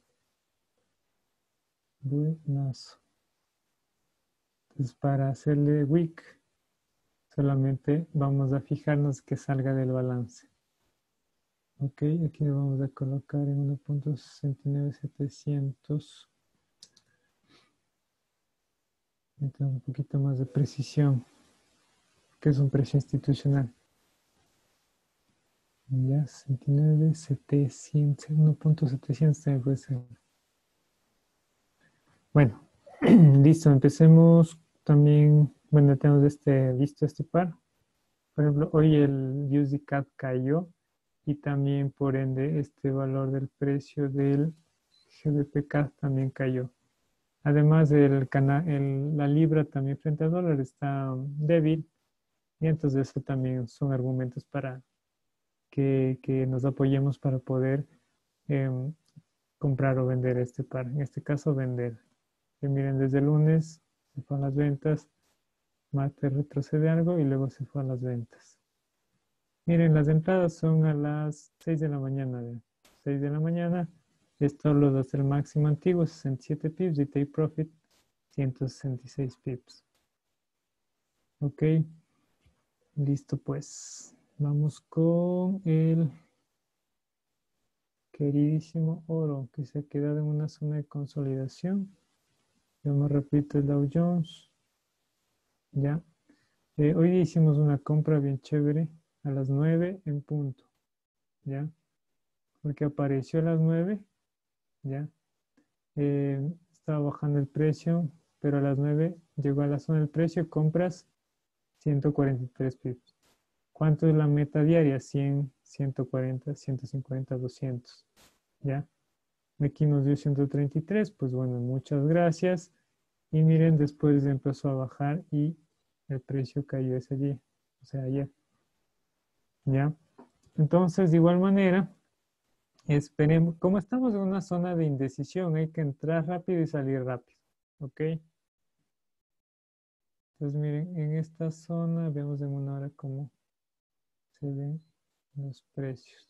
Buenazo. Entonces, para hacerle wick, solamente vamos a fijarnos que salga del balance. Ok, aquí lo vamos a colocar en 1.69700. Necesitamos un poquito más de precisión, que es un precio institucional. Ya, 69.700, 1.700 también puede ser. Bueno, listo, empecemos también, bueno, tenemos visto este par. Por ejemplo, hoy el USD CAD cayó y también por ende este valor del precio del GBP CAD también cayó. Además, la libra también frente al dólar está débil y entonces eso también son argumentos para que nos apoyemos para poder em, comprar o vender este par. En este caso, vender. Que miren, desde el lunes se fue a las ventas, martes retrocede algo y luego se fue a las ventas. Miren, las entradas son a las 6 de la mañana. ¿Ve? 6 de la mañana. Esto lo da el máximo antiguo, 67 pips, y take profit, 166 pips. Ok, listo pues. Vamos con el queridísimo oro, que se ha quedado en una zona de consolidación. Yo me repito el Dow Jones. Ya. Hoy hicimos una compra bien chévere a las 9 en punto. ¿Ya? Porque apareció a las 9. ¿Ya? Estaba bajando el precio, pero a las 9 llegó a la zona del precio, compras 143 pips. ¿Cuánto es la meta diaria? 100, 140, 150, 200. ¿Ya? Aquí nos dio 133, pues bueno, muchas gracias. Y miren, después empezó a bajar y el precio cayó ese día, o sea, ayer. ¿Ya? Entonces, de igual manera, esperemos, como estamos en una zona de indecisión, hay que entrar rápido y salir rápido. ¿Ok? Entonces, miren, en esta zona, vemos en una hora cómo se ven los precios.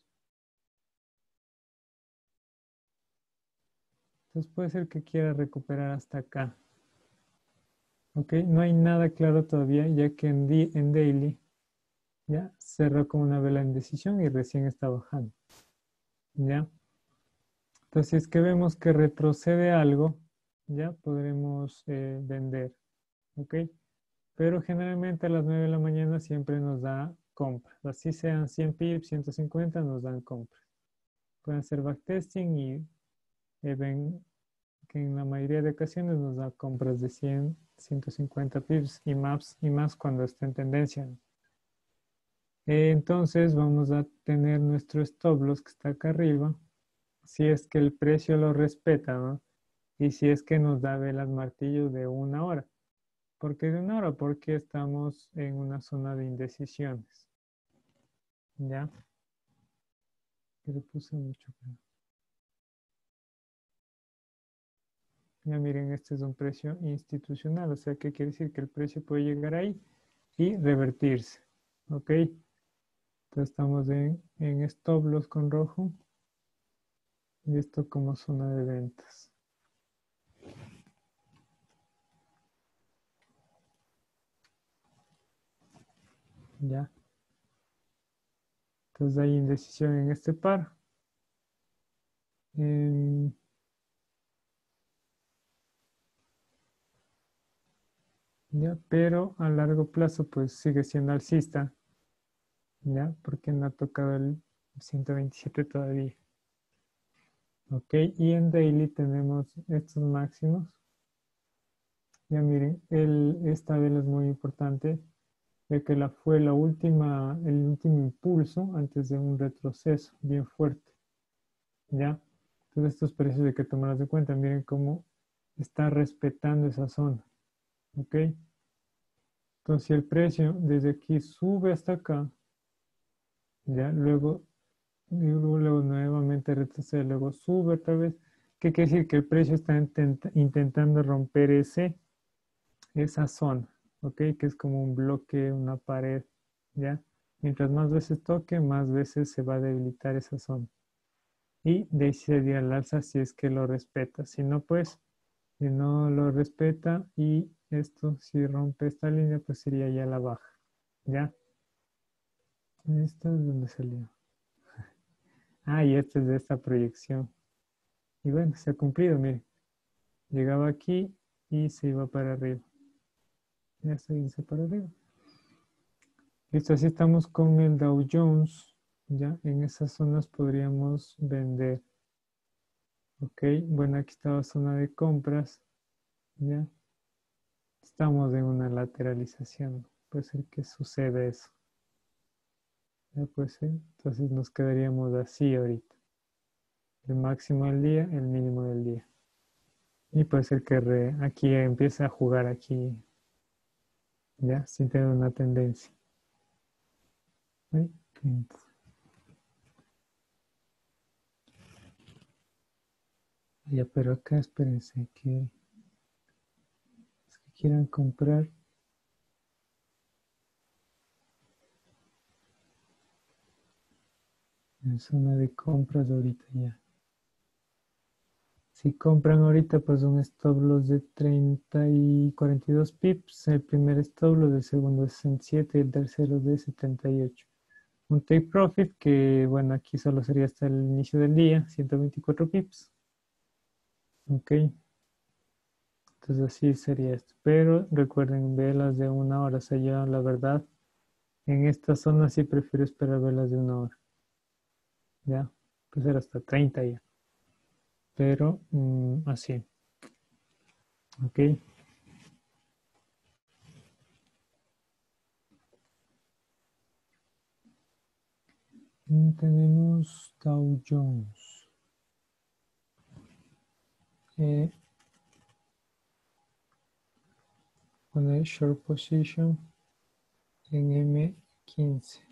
Entonces, puede ser que quiera recuperar hasta acá. ¿Ok? No hay nada claro todavía, ya que en daily ya cerró con una vela en decisión y recién está bajando. ¿Ya? Entonces, si es que vemos que retrocede algo, ya podremos vender. ¿Ok? Pero generalmente a las 9 de la mañana siempre nos da compras. Así sean 100 pips, 150, nos dan compras. Pueden hacer backtesting y ven que en la mayoría de ocasiones nos da compras de 100, 150 pips y más cuando está en tendencia. Entonces vamos a tener nuestro stop loss que está acá arriba. Si es que el precio lo respeta, ¿no? Y si es que nos da velas martillos de una hora. ¿Por qué de una hora? Porque estamos en una zona de indecisiones. ¿Ya? Que le puse mucho. Ya miren, este es un precio institucional. O sea, ¿qué quiere decir? Que el precio puede llegar ahí y revertirse. ¿Ok? Entonces estamos en stop loss con rojo. Y esto como zona de ventas. ¿Ya? Entonces hay indecisión en este par. ¿Ya? Pero a largo plazo pues sigue siendo alcista. ¿Ya? Porque no ha tocado el 127 todavía. Ok, y en daily tenemos estos máximos. Ya miren, esta vela es muy importante, ya que fue el último impulso antes de un retroceso bien fuerte. ¿Ya? Entonces estos precios hay que tomarlos de cuenta. Miren cómo está respetando esa zona. ¿Ok? Entonces si el precio desde aquí sube hasta acá, ya luego nuevamente retrocede, luego sube otra vez. ¿Qué quiere decir? Que el precio está intentando romper esa zona, ¿ok? Que es como un bloque, una pared, ¿ya? Mientras más veces toque, más veces se va a debilitar esa zona. Y de ahí sería al alza si es que lo respeta. Si no, pues, si no lo respeta y esto, si rompe esta línea, pues sería ya la baja, ¿ya? Esto es donde salió. Ah, y este es de esta proyección. Y bueno, se ha cumplido, mire. Llegaba aquí y se iba para arriba. Ya se hizo para arriba. Listo, así estamos con el Dow Jones. Ya en esas zonas podríamos vender. Ok, bueno, aquí está la zona de compras. Ya estamos en una lateralización. Puede ser que suceda eso. Ya puede ser. Entonces nos quedaríamos así ahorita. El máximo del día, el mínimo del día. Y puede ser que aquí empiece a jugar aquí. Ya, sin tener una tendencia. ¿Sí? Ya, pero acá espérense que, es que quieran comprar en zona de compras ahorita ya. Si compran ahorita, pues un stop loss de 30 y 42 pips. El primer stop loss, el segundo es 67 y el tercero de 78. Un take profit que, bueno, aquí solo sería hasta el inicio del día, 124 pips. Ok, entonces así sería esto. Pero recuerden, velas de una hora. O sea, yo la verdad, en esta zona sí prefiero esperar velas de una hora. Ya, pues era hasta 30 ya. Pero así, ok. Tenemos Dow Jones. Poner short position en M15.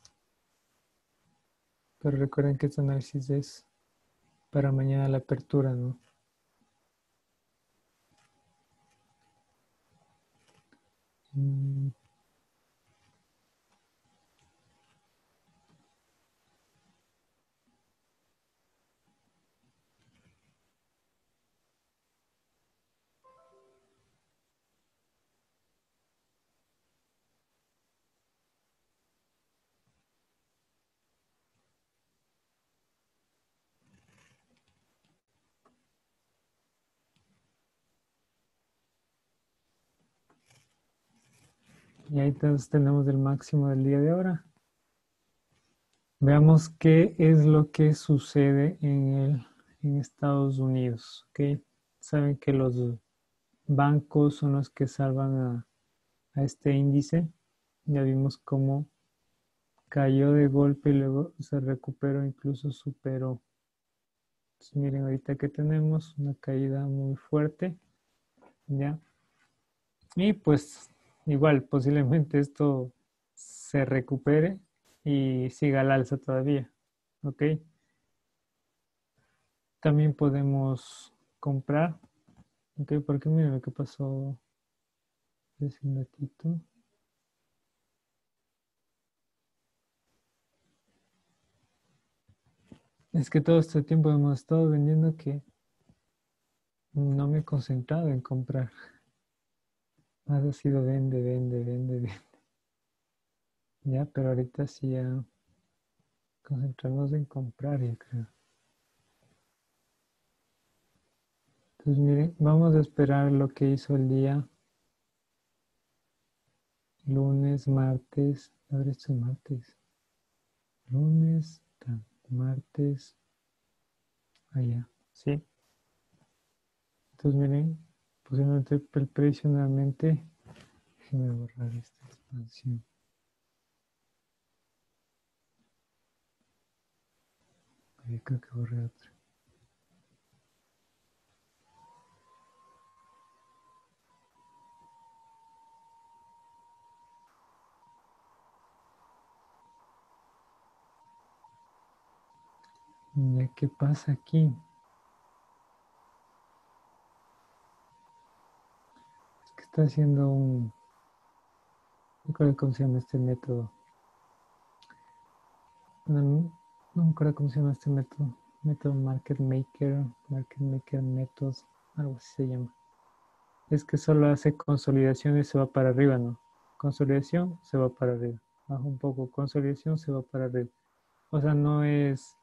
Pero recuerden que este análisis es para mañana la apertura, ¿no? Y ahí entonces tenemos el máximo del día de ahora. Veamos qué es lo que sucede en Estados Unidos. ¿Ok? Saben que los bancos son los que salvan a este índice. Ya vimos cómo cayó de golpe y luego se recuperó, incluso superó. Entonces, miren, ahorita que tenemos una caída muy fuerte, ¿ya? Y pues igual, posiblemente esto se recupere y siga al alza todavía, ¿ok? También podemos comprar, ¿ok? Porque miren lo que pasó hace un ratito. Es que todo este tiempo hemos estado vendiendo que no me he concentrado en comprar. Más ha sido vende, vende, vende, vende. Ya, pero ahorita sí ya concentrarnos en comprar, yo creo. Entonces, miren, vamos a esperar lo que hizo el día lunes, martes. A ver, esto es martes. Lunes, martes, allá, ¿sí? Entonces, miren, posiblemente el precio nuevamente. Déjenme borrar esta expansión. Ahí creo que borré otra. Ya, ¿qué pasa aquí? Es que está haciendo un... No recuerdo cómo se llama este método. No, no me acuerdo cómo se llama este método. Método Market Maker Methods, algo así se llama. Es que solo hace consolidación y se va para arriba, ¿no? Consolidación, se va para arriba. Baja un poco, consolidación, se va para arriba. O sea, no es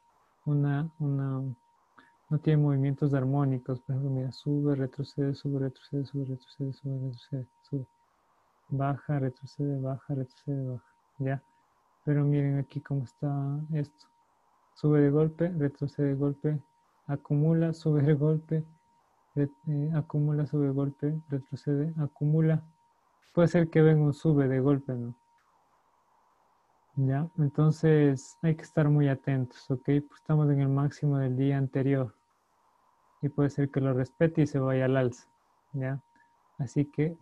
no tiene movimientos armónicos. Por ejemplo, mira, sube, retrocede, sube, retrocede, sube, retrocede, sube, retrocede, sube. Baja, retrocede, baja. ¿Ya? Pero miren aquí cómo está esto. Sube de golpe, retrocede de golpe, acumula, sube de golpe, acumula, sube de golpe, retrocede, acumula. Puede ser que venga un sube de golpe, ¿no? Ya, entonces hay que estar muy atentos, ¿ok? Pues estamos en el máximo del día anterior y puede ser que lo respete y se vaya al alza, ¿ya? Así que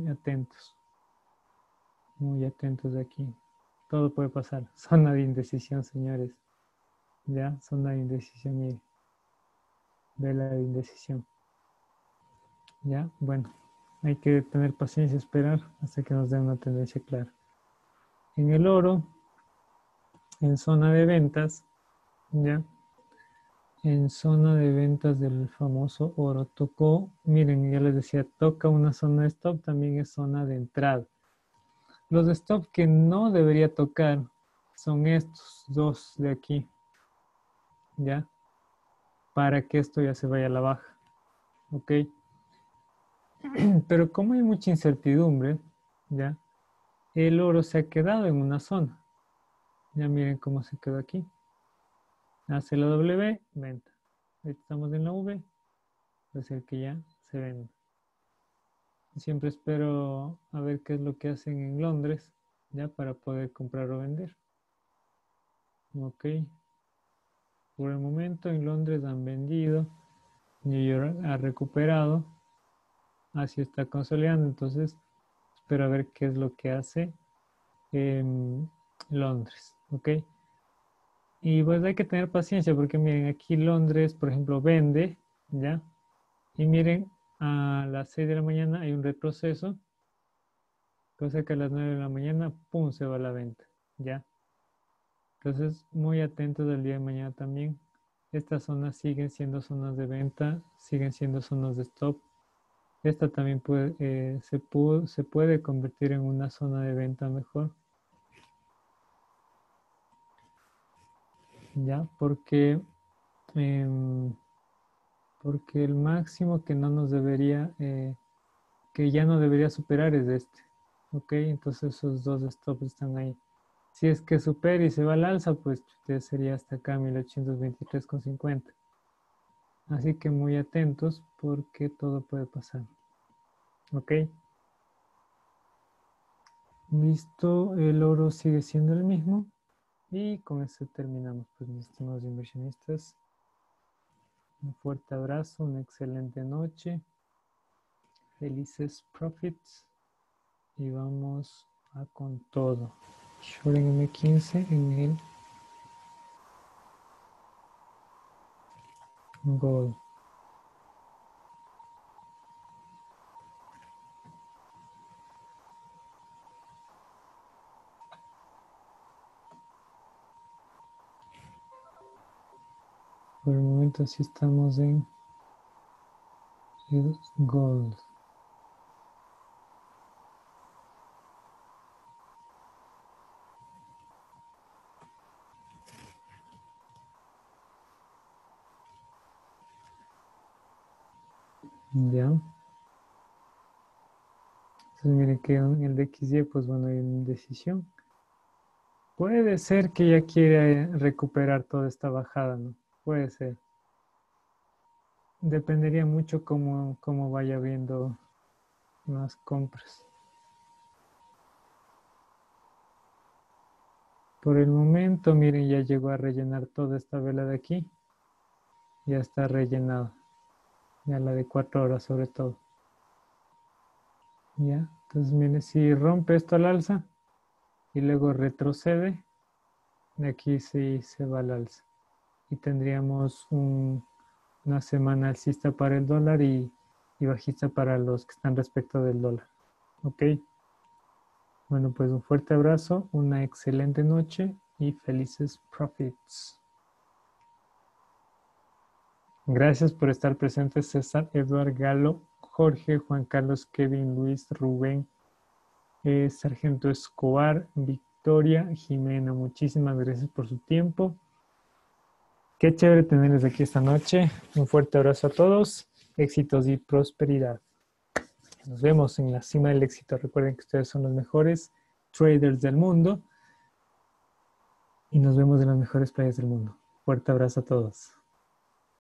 muy atentos aquí. Todo puede pasar. Zona de indecisión, señores. Ya, zona de indecisión, mire. vela de indecisión. Ya, bueno, hay que tener paciencia, esperar hasta que nos dé una tendencia clara. En el oro, en zona de ventas, ya, en zona de ventas del famoso oro, tocó, miren, ya les decía, toca una zona de stop, también es zona de entrada. Los stop que no debería tocar son estos dos de aquí, ya, para que esto ya se vaya a la baja, ¿ok? Pero como hay mucha incertidumbre, ya, el oro se ha quedado en una zona. Ya miren cómo se quedó aquí. Hace la W, venta. Ahorita estamos en la V, puede ser que ya se venda. Siempre espero a ver qué es lo que hacen en Londres, ya para poder comprar o vender. Ok. Por el momento en Londres han vendido. New York ha recuperado. Así está consolidando. Entonces, espero a ver qué es lo que hace en Londres. Ok. Y pues hay que tener paciencia porque miren, aquí Londres, por ejemplo, vende, ¿ya? Y miren, a las 6 de la mañana hay un retroceso, cosa que a las 9 de la mañana, ¡pum!, se va a la venta, ¿ya? Entonces, muy atentos del día de mañana también. Estas zonas siguen siendo zonas de venta, siguen siendo zonas de stop. Esta también se puede convertir en una zona de venta mejor. ¿Ya? Porque el máximo que no nos debería, que ya no debería superar es este. Ok, entonces esos dos stops están ahí. Si es que supera y se va al alza, pues sería hasta acá 1823,50. Así que muy atentos porque todo puede pasar. Ok. Listo, el oro sigue siendo el mismo. Y con eso terminamos, pues mis estimados inversionistas. Un fuerte abrazo, una excelente noche. Felices profits. Y vamos a con todo. Short en M15 en el gold. Por el momento sí estamos en el gold. Ya. Entonces miren que en el DXY, pues bueno, hay una indecisión. Puede ser que ya quiera recuperar toda esta bajada, ¿no? Puede ser. Dependería mucho cómo vaya viendo las compras. Por el momento, miren, ya llegó a rellenar toda esta vela de aquí. Ya está rellenada. Ya la de 4 horas sobre todo. Ya, entonces miren, si rompe esto al alza y luego retrocede, de aquí sí se va al alza. Y tendríamos una semana alcista para el dólar y bajista para los que están respecto del dólar. Ok. Bueno, pues un fuerte abrazo, una excelente noche y felices profits. Gracias por estar presentes, César, Eduard, Galo, Jorge, Juan Carlos, Kevin, Luis, Rubén, Sargento Escobar, Victoria, Jimena. Muchísimas gracias por su tiempo. Qué chévere tenerles aquí esta noche. Un fuerte abrazo a todos. Éxitos y prosperidad. Nos vemos en la cima del éxito. Recuerden que ustedes son los mejores traders del mundo. Y nos vemos en las mejores playas del mundo. Fuerte abrazo a todos.